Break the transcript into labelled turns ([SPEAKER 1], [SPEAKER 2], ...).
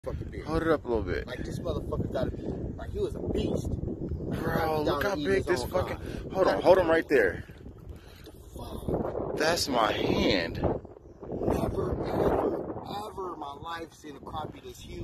[SPEAKER 1] fucking beard.
[SPEAKER 2] Hold it up a little bit.
[SPEAKER 1] Like, this motherfucker gotta be, like, he was a beast.
[SPEAKER 2] Bro, look how big this fucking... Hold on, hold him right there. That's my hand.
[SPEAKER 1] Never, ever, ever in my life seen a crappie this huge.